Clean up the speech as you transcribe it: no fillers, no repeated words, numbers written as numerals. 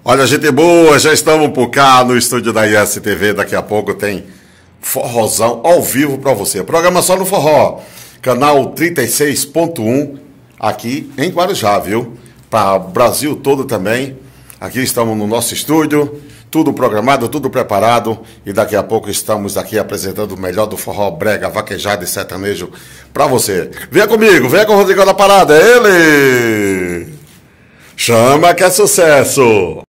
Olha, gente boa, já estamos por cá no estúdio da ISTV. Daqui a pouco tem forrozão ao vivo para você. Programa só no forró, canal 36.1, aqui em Guarujá, viu? Para o Brasil todo também. Aqui estamos no nosso estúdio, tudo programado, tudo preparado. E daqui a pouco estamos aqui apresentando o melhor do forró, brega, vaquejada e sertanejo para você. Venha comigo, venha com o Rodrigão da Parada, é ele! Chama que é sucesso!